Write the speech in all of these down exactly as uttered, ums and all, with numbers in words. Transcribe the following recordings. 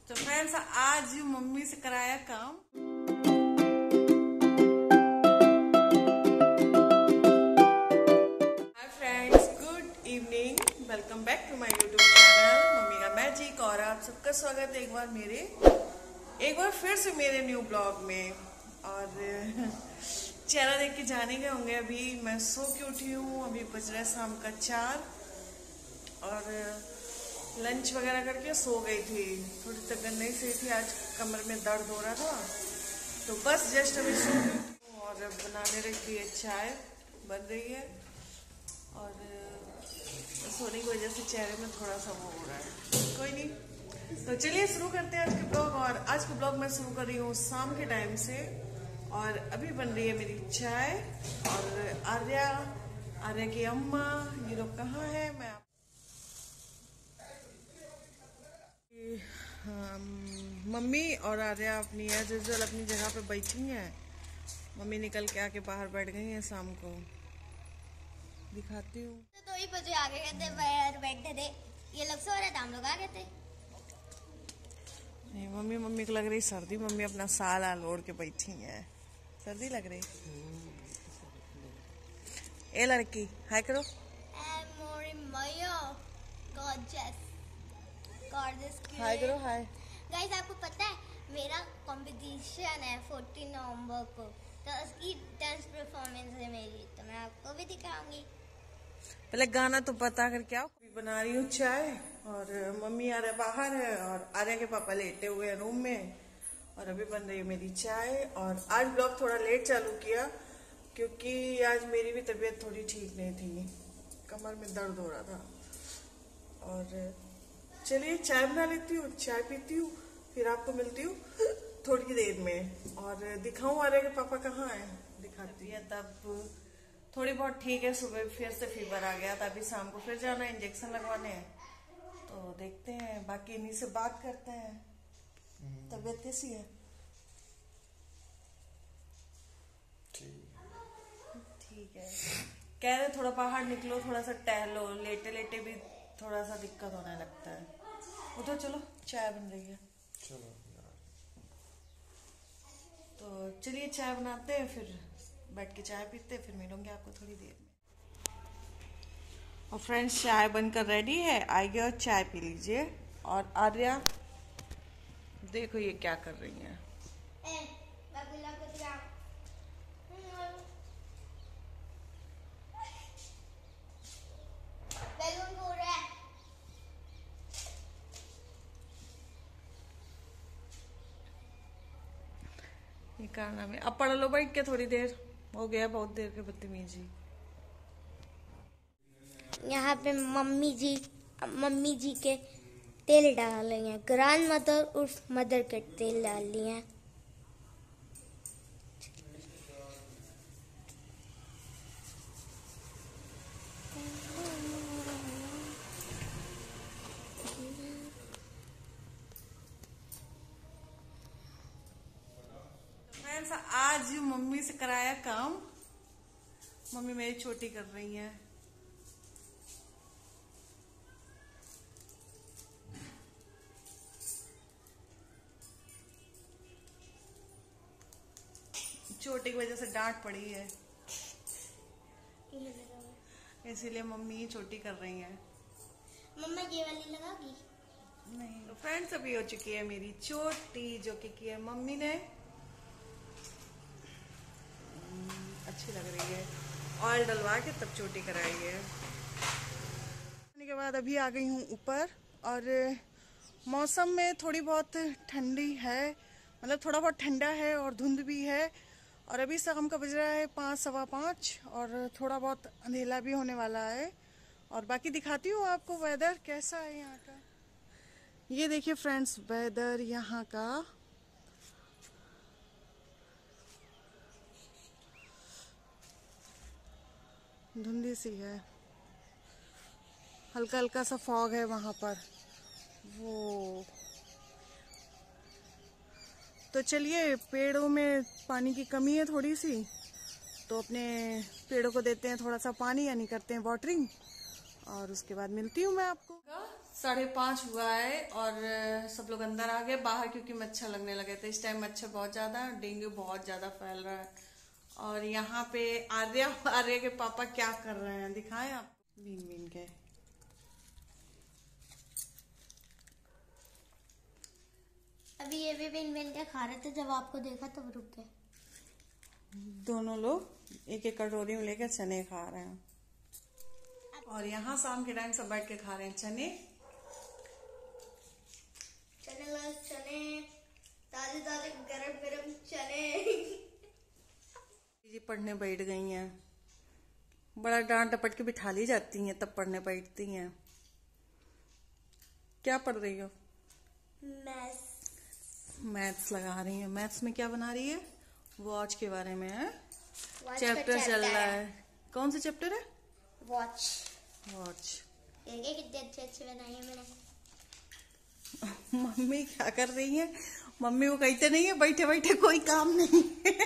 तो फ्रेंड्स आज मम्मी से कराया काम। Hi friends, good evening, welcome back to my YouTube channel mummy का मैजिक। और आप सबका स्वागत है एक बार मेरे एक बार फिर से मेरे न्यू ब्लॉग में। और चेहरा देख के जाने गए होंगे, अभी मैं सो के उठी हूँ। अभी बज रहा है शाम का चार और लंच वगैरह करके सो गई थी। थोड़ी तबीयत नहीं सही थी, आज कमर में दर्द हो रहा था, तो बस जस्ट अभी सो गई और बनाने रखी है, चाय बन रही है। और सोने की वजह से चेहरे में थोड़ा सा वो हो रहा है, कोई नहीं। तो चलिए शुरू करते हैं आज के ब्लॉग। और आज का ब्लॉग मैं शुरू कर रही हूँ शाम के टाइम से। और अभी बन रही है मेरी चाय। और आर्या आर्या की अम्मा ये लोग कहाँ है, मैं मम्मी और आर्या अपनी एज यूजुअल अपनी जगह पे बैठी हैं। मम्मी निकल के आके बाहर बैठ गई हैं, शाम को दिखाती हूँ। तो दो ही बजे आ गए थे, बाहर बैठे थे, ये लोग सो रहे थे, हम लोग आ गए थे। नहीं मम्मी मम्मी को लग रही सर्दी, मम्मी अपना साल आल ओढ़ के बैठी हैं। सर्दी लग रही। ए लड़की हाय करो। हाय करो हाय। गाइस आपको पता है मेरा कंपटीशन है चौदह नवंबर को, तो उसकी डांस परफॉर्मेंस है मेरी, तो मैं आपको भी दिखाऊंगी। पहले गाना तो बता कर क्या। बना रही हूँ चाय और मम्मी आ रहा बाहर है और आर्या के पापा लेटे हुए हैं रूम में। और अभी बन रही है मेरी चाय। और आज ब्लॉग थोड़ा लेट चालू किया क्योंकि आज मेरी भी तबीयत थोड़ी ठीक नहीं थी, कमर में दर्द हो रहा था। और चलिए चाय बना लेती हूँ, चाय पीती हूँ, फिर आपको मिलती हूँ थोड़ी देर में। और दिखाऊं आर्या के पापा कहाँ हैं, दिखाती है। तब थोड़ी बहुत ठीक है, सुबह फिर से फीवर आ गया था, अभी शाम को फिर जाना है इंजेक्शन लगवाने, तो देखते हैं। बाकी इन्हीं से बात करते हैं। तबीयत कैसी है? ठीक है। कह रहे थोड़ा बाहर निकलो, थोड़ा सा टहलो, लेटे लेटे भी थोड़ा सा दिक्कत होने लगता है। उठो चलो, चाय बन रही है। चलो तो चलिए चाय बनाते हैं, फिर बैठ के चाय पीते हैं, फिर मिलूंगी आपको थोड़ी देर में। और फ्रेंड्स चाय बनकर रेडी है, आइए और चाय पी लीजिए। और आर्या देखो ये क्या कर रही है। ये करना में अब पढ़ लो बैठ के, थोड़ी देर हो गया, बहुत देर के बदतमीजी। यहाँ पे मम्मी जी मम्मी जी के तेल डाल रही हैं, ग्रैंड मदर उर्फ मदर के तेल डाल लिए हैं। फ्रेंड्स आज मम्मी से कराया काम। मम्मी मेरी छोटी कर रही है। छोटी की वजह से डांट पड़ी है, इसीलिए मम्मी छोटी कर रही है। मम्मा ये वाली लगाओगी? नहीं। तो फ्रेंड्स अभी हो चुकी है मेरी चोटी, जो कि की है मम्मी ने। अच्छी लग रही है, ऑयल डलवा के तब चोटी कराई है। के बाद अभी आ गई हूँ ऊपर। और मौसम में थोड़ी बहुत ठंडी है, मतलब थोड़ा बहुत ठंडा है और धुंध भी है। और अभी शाम का बज रहा है पाँच सवा पाँच और थोड़ा बहुत अंधेला भी होने वाला है। और बाकी दिखाती हूँ आपको वेदर कैसा है यहाँ का। ये देखिए फ्रेंड्स वेदर यहाँ का। धुंधी सी है, हल्का हल्का सा फॉग है वहां पर वो। तो चलिए, पेड़ों में पानी की कमी है थोड़ी सी, तो अपने पेड़ों को देते हैं थोड़ा सा पानी, यानी करते हैं वाटरिंग। और उसके बाद मिलती हूँ मैं आपको। साढ़े पाँच हुआ है और सब लोग अंदर आ गए बाहर, क्योंकि मच्छर लगने लगे थे। इस टाइम मच्छर बहुत ज्यादा, डेंगू बहुत ज्यादा फैल रहा है। और यहाँ पे आर्या आर्या के पापा क्या कर रहे हैं दिखाएं आप, बीन बीन के। अभी ये भी बीन बीन के खा रहे थे, जब आपको देखा तब रुक गए। दोनों लोग एक एक कटोरी में लेकर चने खा रहे हैं। और यहाँ शाम के टाइम सब बैठ के खा रहे हैं चने। चने चने ताजे ताजे गरम गरम चने। जी पढ़ने बैठ गई हैं, बड़ा डांट डपट के बिठा ली जाती हैं तब पढ़ने बैठती हैं। क्या पढ़ रही हो? मैथ्स। मैथ्स लगा रही है। मैथ्स में क्या बना रही है? वॉच के बारे में है। चैप्टर चल रहा है। कौन सा चैप्टर है? वॉच। वॉच। देखिए कितने अच्छे अच्छे बनाए हैं मैंने। मम्मी क्या कर रही है? मम्मी वो कहते नहीं है बैठे बैठे कोई काम नहीं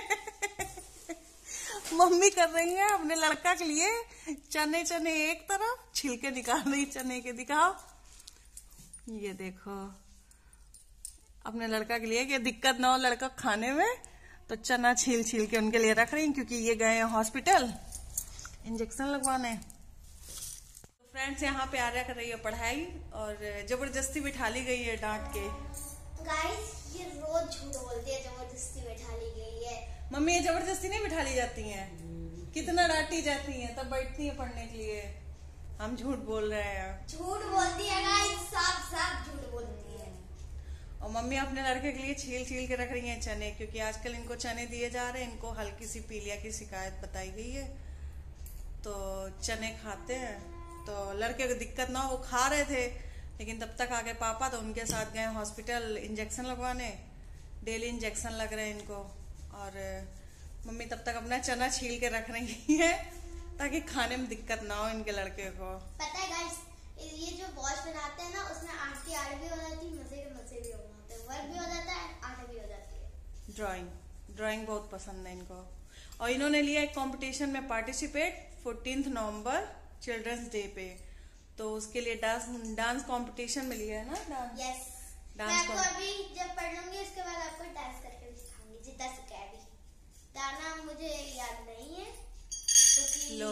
मम्मी कर रही है अपने लड़का के लिए चने चने एक तरफ छिलके निकाल रही चने के। दिखाओ, ये देखो अपने लड़का के लिए, कि दिक्कत ना हो लड़का खाने में, तो चना छील छील के उनके लिए रख रही हैं, क्योंकि ये गए हैं हॉस्पिटल इंजेक्शन लगवाने। फ्रेंड्स यहाँ पे आर्या कर रही है पढ़ाई और जबरदस्ती बिठा ली गई है डांट के। गाइस ये रोज झूठ बोलती है, जबरदस्ती बिठा ली गई है। मम्मी ये जबरदस्ती नहीं बिठा ली जाती हैं, कितना डांटी जाती हैं तब बैठती हैं पढ़ने के लिए। हम झूठ बोल रहे हैं। झूठ बोलती है गाइस, साफ साफ झूठ बोलती है। और मम्मी अपने लड़के के लिए छील छील के रख रही हैं चने, क्योंकि आजकल इनको चने दिए जा रहे हैं। इनको हल्की सी पीलिया की शिकायत बताई गई है, तो चने खाते हैं तो लड़के को दिक्कत ना हो। वो खा रहे थे लेकिन तब तक आ गए पापा, तो उनके साथ गए हॉस्पिटल इंजेक्शन लगवाने। डेली इंजेक्शन लग रहे हैं इनको। और मम्मी तब तक अपना चना छील के रख रही है ताकि खाने में दिक्कत ना हो इनके लड़के को। पता है गाइस, ये जो वॉच बनाते हैं ना, उसमें आर्ट की आर्ट भी हो जाती है, मजे के मजे भी हो जाते हैं, वर्क भी हो जाता है, आर्ट भी हो जाती है। ड्राइंग ड्राइंग बहुत पसंद है इनको। और इन्होंने लिया एक कंपटीशन में participate fourteenth November children's day पे, तो उसके लिए डांस डांस कंपटीशन में लिया है ना डांस। यस। मैं आपको अभी जब पढ़ लूंगी उसके बाद आपको डांस करके दिखाऊंगी, जितना सीखा है। गाना मुझे याद नहीं है तो लो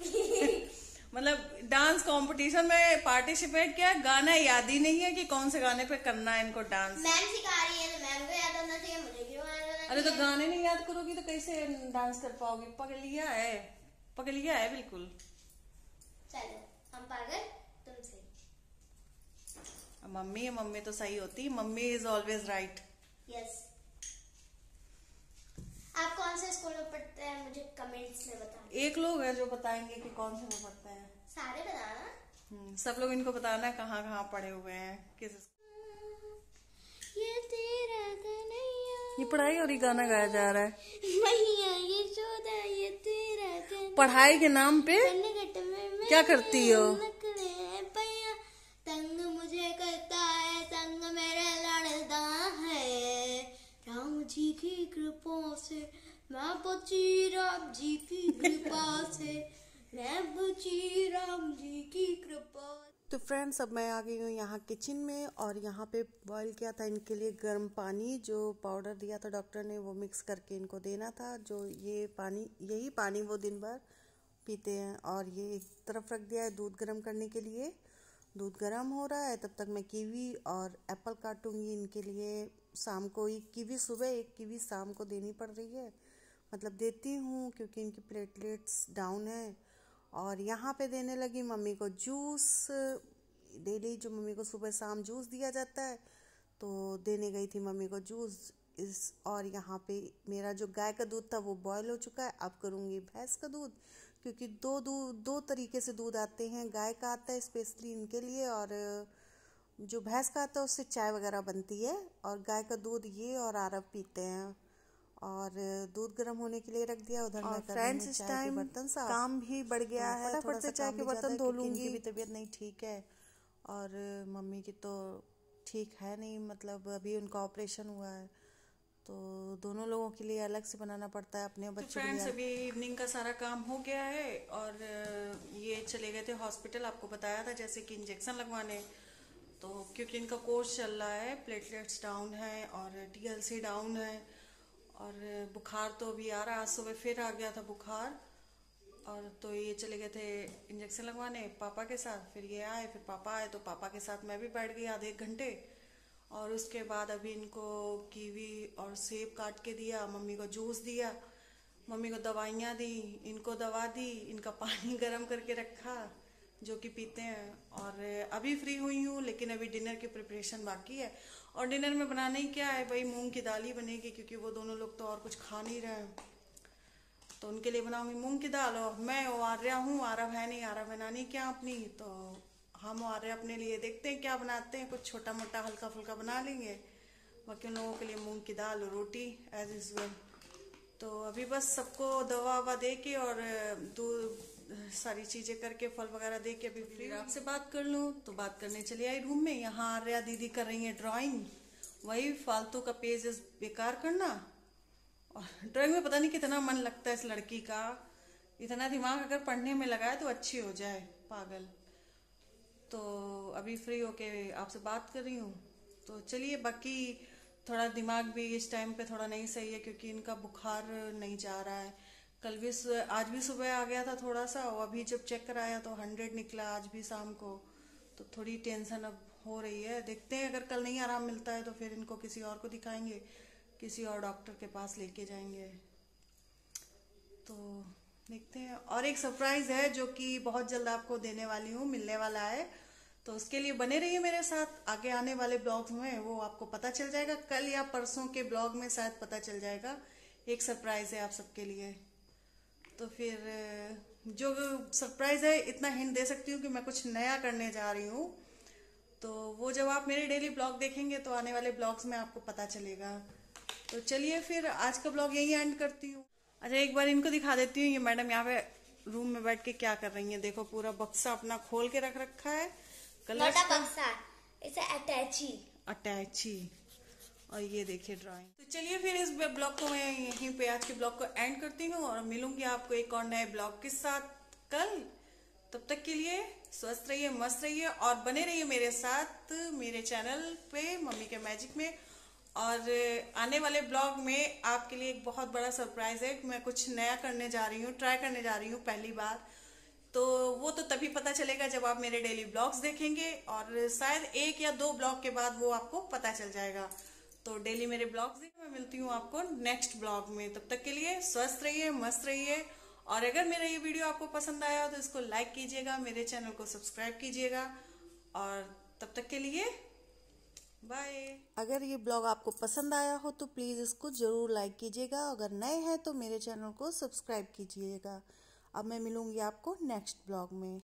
मतलब डांस कंपटीशन में पार्टिसिपेट किया, गाना याद ही नहीं है कि कौन से गाने पे करना है इनको डांस। मैम सिखा रही है तो मैम को याद होना चाहिए, मुझे क्यों याद होना चाहिए? अरे तो गाने नहीं याद करोगी तो कैसे डांस कर पाओगी? पकड़ लिया है, पकड़ लिया है बिल्कुल। चलो हम पागल तुम सही। मम्मी मम्मी तो सही होती, mummy is always right. Yes. आप कौन से स्कूल में पढ़ते हैं मुझे कमेंट्स में बताना। एक लोग है जो बताएंगे कि कौन से में पढ़ते हैं। सारे बताना। सब लोग इनको बताना कहाँ कहाँ पढ़े हुए हैं, किस। ये तेरा कन्हैया, ये पढ़ाई और ये गाना गाया जा रहा है। मैया ये चौदा, ये तेरा कन्हैया। पढ़ाई के नाम पे क्या करती हो? तंग मुझे करता है, तंग मेरे लड़ता है। राम जी की कृपा से मैं बची, राम जी की कृपा से मैं बची, राम जी की कृपा। तो फ्रेंड्स अब मैं आ गई हूँ यहाँ किचन में, और यहाँ पे बॉईल किया था इनके लिए गर्म पानी। जो पाउडर दिया था डॉक्टर ने वो मिक्स करके इनको देना था। जो ये पानी, यही पानी वो दिन भर पीते हैं। और ये एक तरफ रख दिया है दूध गर्म करने के लिए। दूध गर्म हो रहा है, तब तक मैं कीवी और एप्पल काटूंगी इनके लिए। शाम को एक कीवी सुबह, एक कीवी शाम को देनी पड़ रही है, मतलब देती हूँ क्योंकि इनकी प्लेटलेट्स डाउन है। और यहाँ पे देने लगी मम्मी को जूस। डेली जो मम्मी को सुबह शाम जूस दिया जाता है, तो देने गई थी मम्मी को जूस इस। और यहाँ पे मेरा जो गाय का दूध था वो बॉयल हो चुका है। अब करूँगी भैंस का दूध, क्योंकि दो दूध दो तरीके से दूध आते हैं। गाय का आता है स्पेशली इनके लिए, और जो भैंस का आता है उससे चाय वगैरह बनती है। और गाय का दूध ये और आरव पीते हैं। और दूध गर्म होने के लिए रख दिया। उधर मैं फ्रेंड्स इस टाइम बर्तन साफ, काम भी बढ़ गया है। फटाफट से चाय के बर्तन धो लूंगी। इनकी भी तबीयत नहीं ठीक है और मम्मी की तो ठीक है नहीं, मतलब अभी उनका ऑपरेशन हुआ है, तो दोनों लोगों के लिए अलग से बनाना पड़ता है अपने बच्चों के लिए। अभी इवनिंग का सारा काम हो गया है और ये चले गए थे हॉस्पिटल, आपको बताया था जैसे कि इंजेक्शन लगवाने। तो क्योंकि इनका कोर्स चल रहा है, प्लेटलेट्स डाउन है और टीएलसी डाउन है और बुखार तो अभी आ रहा, आज सुबह फिर आ गया था बुखार। और तो ये चले गए थे इंजेक्शन लगवाने पापा के साथ, फिर ये आए, फिर पापा आए तो पापा के साथ मैं भी बैठ गई आधे एक घंटे। और उसके बाद अभी इनको कीवी और सेब काट के दिया, मम्मी को जूस दिया, मम्मी को दवाइयाँ दी, इनको दवा दी, इनका पानी गर्म करके रखा जो कि पीते हैं। और अभी फ्री हुई हूँ, लेकिन अभी डिनर की प्रिपरेशन बाकी है। और डिनर में बनाना ही क्या है भाई, मूंग की दाल ही बनेगी क्योंकि वो दोनों लोग तो और कुछ खा नहीं रहे हैं। तो उनके लिए बनाऊंगी मूंग की दाल। और मैं वो आर्या हूँ, आरव है नहीं, आरव है नानी क्या अपनी, तो हम आर्या अपने लिए देखते हैं क्या बनाते हैं, कुछ छोटा मोटा हल्का फुल्का बना लेंगे। बाकी उन लोगों के लिए मूंग की दाल और रोटी एज यूजल। तो अभी बस सबको दवा ववा दे के और दूध सारी चीजें करके फल वगैरह दे के अभी फ्री आपसे बात कर लूँ। तो बात करने चली आई रूम में। यहाँ आर्या दीदी कर रही है ड्राइंग, वही फालतू का पेज बेकार करना। और ड्राइंग में पता नहीं कितना मन लगता है इस लड़की का, इतना दिमाग अगर पढ़ने में लगाए तो अच्छी हो जाए, पागल। तो अभी फ्री होके आपसे बात कर रही हूँ। तो चलिए, बाकी थोड़ा दिमाग भी इस टाइम पे थोड़ा नहीं सही है क्योंकि इनका बुखार नहीं जा रहा है। कल भी आज भी सुबह आ गया था थोड़ा सा, और अभी जब चेक कराया तो हंड्रेड निकला आज भी शाम को। तो थोड़ी टेंशन अब हो रही है, देखते हैं अगर कल नहीं आराम मिलता है तो फिर इनको किसी और को दिखाएंगे, किसी और डॉक्टर के पास लेके जाएंगे। तो देखते हैं। और एक सरप्राइज है जो कि बहुत जल्द आपको देने वाली हूँ, मिलने वाला है, तो उसके लिए बने रहिए मेरे साथ। आगे आने वाले ब्लॉग्स में वो आपको पता चल जाएगा, कल या परसों के ब्लॉग में शायद पता चल जाएगा। एक सरप्राइज है आप सबके लिए। तो फिर जो सरप्राइज है, इतना हिंट दे सकती हूँ कि मैं कुछ नया करने जा रही हूँ। तो वो जब आप मेरे डेली ब्लॉग देखेंगे तो आने वाले ब्लॉग्स में आपको पता चलेगा। तो चलिए फिर आज का ब्लॉग यही एंड करती हूँ। अच्छा, एक बार इनको दिखा देती हूँ। ये मैडम यहाँ पे रूम में बैठ के क्या कर रही है, देखो पूरा बक्सा अपना खोल के रख रखा है। कलर बक्सा, इसे अटैची अटैची और ये देखिए ड्राइंग। तो चलिए फिर इस ब्लॉग को मैं यहीं पे आज के ब्लॉग को एंड करती हूँ और मिलूंगी आपको एक और नए ब्लॉग के साथ कल। तब तक के लिए स्वस्थ रहिए, मस्त रहिए और बने रहिए मेरे साथ मेरे चैनल पे मम्मी के मैजिक में। और आने वाले ब्लॉग में आपके लिए एक बहुत बड़ा सरप्राइज है, मैं कुछ नया करने जा रही हूँ, ट्राई करने जा रही हूँ पहली बार। तो वो तो तभी पता चलेगा जब आप मेरे डेली ब्लॉग्स देखेंगे, और शायद एक या दो ब्लॉग के बाद वो आपको पता चल जाएगा। तो डेली मेरे ब्लॉग्स देखिए। मैं मिलती हूँ आपको नेक्स्ट ब्लॉग में, तब तक के लिए स्वस्थ रहिए, मस्त रहिए। और अगर मेरा ये वीडियो आपको पसंद आया हो तो इसको लाइक कीजिएगा, मेरे चैनल को सब्सक्राइब कीजिएगा। और तब तक के लिए बाय। अगर ये ब्लॉग आपको पसंद आया हो तो प्लीज़ इसको ज़रूर लाइक कीजिएगा, अगर नए हैं तो मेरे चैनल को सब्सक्राइब कीजिएगा। अब मैं मिलूंगी आपको नेक्स्ट ब्लॉग में।